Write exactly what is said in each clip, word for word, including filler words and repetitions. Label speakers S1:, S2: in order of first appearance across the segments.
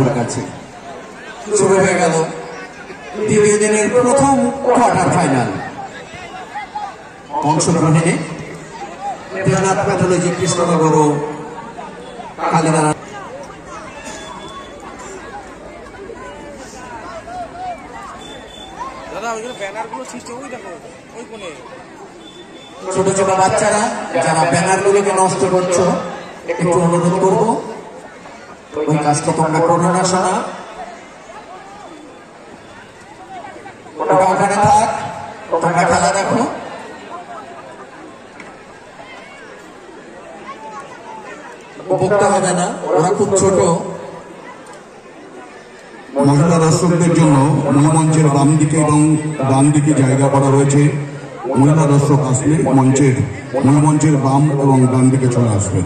S1: বাবুর কাছে। শুরু হয়ে গেল দ্বিতীয় দিনের প্রথম কোয়ার্টার ফাইনাল। অংশগ্রহণে দেবনাথ প্যাথোলজি কৃষ্ণনগর ও কালীদারা। ছোট ছোট বাচ্চারা যারা ব্যানারগুলোকে নষ্ট করছো একটু অনুরোধ করবো ওই কাজটা তোমরা করো না। শোনা ওটা ওখানে থাক, তোমরা খেলা দেখো। বকতে হবে না, ওরা খুব ছোট।
S2: মহিলা দর্শকদের জন্য মঞ্চের বাম দিকে এবং ডান দিকে জায়গা করা হয়েছে। মহিলা দর্শক আসলে মঞ্চের মঞ্চের বাম এবং ডান দিকে চলে আসবেন।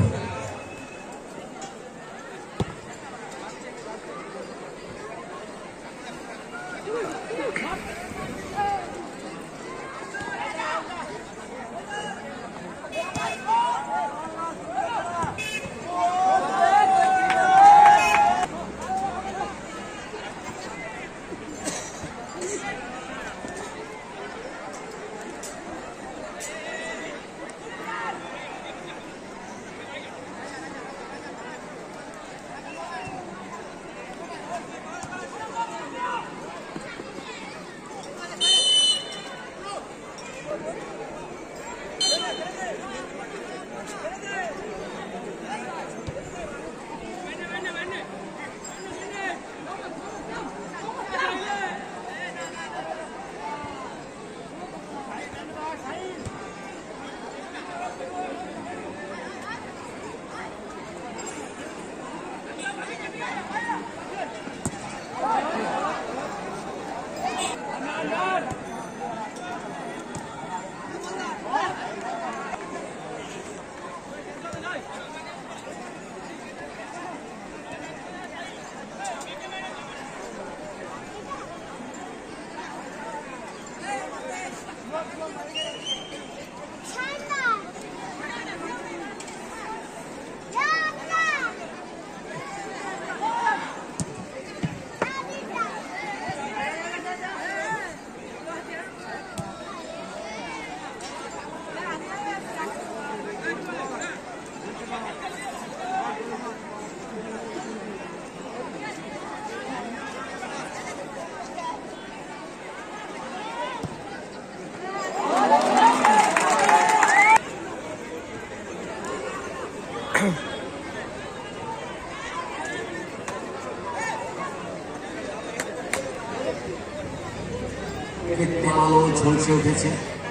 S1: কৃত্রিম আলো ঝলসে উঠেছে,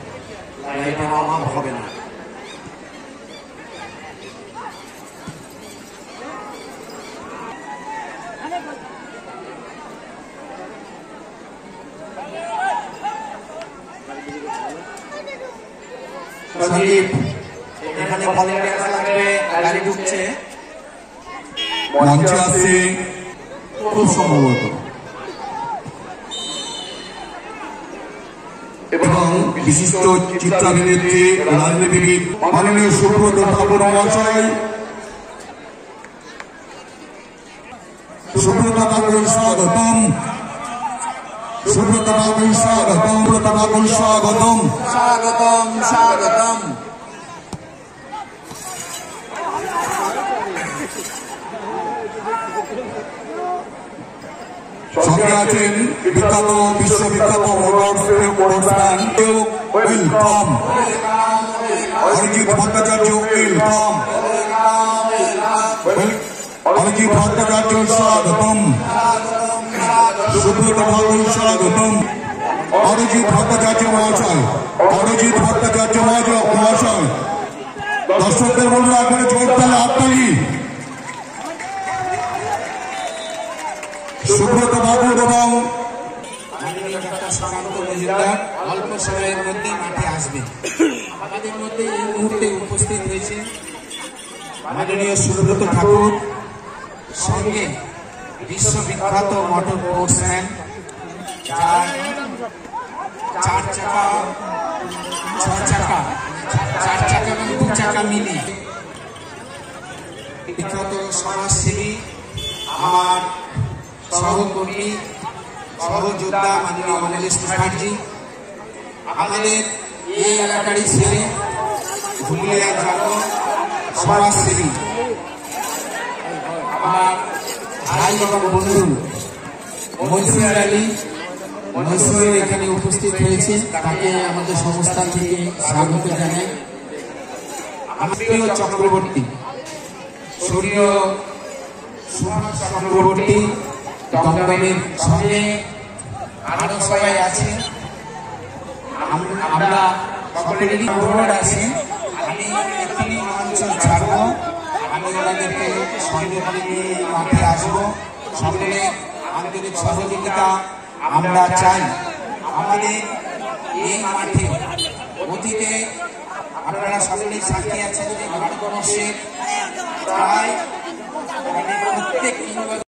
S1: লাইটের অভাব হবে না। সন্দীপ, এখানে ভলেন্টিয়ার লাগবে, গাড়ি ঢুকছে।
S2: মঞ্চে আসছে খুব সম্ভবত এবং বিশিষ্ট চিত্রাভিনেত্রী রাজনীতিবিদ মাননীয় সুব্রত ঠাকুর মহাশয়। সুব্রত ঠাকুর স্বাগতম, সুব্রত ঠাকুর স্বাগতম, সুব্রত ঠাকুর স্বাগতম,
S1: স্বাগতম স্বাগতম।
S2: সঙ্গে আছেন বিখ্যাত বিশ্ববিখ্যাত ওয়েলকাম অরিজিৎ ভট্টাচার্য, ওয়েলকাম অরিজিৎ ভট্টাচার্য স্বাগতম, সুব্রত ঠাকুর স্বাগতম, অরিজিৎ ভট্টাচার্য মহাশয়, অরিজিৎ ভট্টাচার্য মহাশয়। দর্শকদের বলবো একবারে জোরদার হাততালি। সুব্রত বাবু এবং
S1: অল্প সময়ের মধ্যে মাঠে আসবে। আমাদের মধ্যে এই মুহূর্তে উপস্থিত হয়েছে মাননীয় সুব্রত ঠাকুর, সঙ্গে বিশ্ববিখ্যাত মোটর স্পোর্টসম্যান, যার চার চাকা ছয় চাকা চার চাকা এবং দু চাকা মিলি বিখ্যাত সমাজসেবী আমার সহকর্মী সহযোদ্ধা মাননীয় অমলেশ মুখার্জি, আমাদের এই এলাকারই ছেলে ধুলিয়ার জন্ম সমাজসেবী আমার ভাই এবং বন্ধু মনসুর আলী মনসুর এখানে উপস্থিত হয়েছে, তাকে আমাদের সংস্থা থেকে স্বাগত জানাই। আমিও চক্রবর্তী, সূর্য সুভাষ চক্রবর্তী দমদমের সঙ্গে আরো সবাই আছে। আমরা সকলেরই অনুরোধ আছে, আমি এক্ষুনি অঞ্চল ছাড়বো, আমি ওনাদেরকে সঙ্গে করে নিয়ে মাঠে আসবো। সকলে আন্তরিক সহযোগিতা আমরা চাই। আমাদের এই মাঠে অতীতে আপনারা সকলেই সাক্ষী আছেন যে ভারতবর্ষের প্রায় প্রত্যেক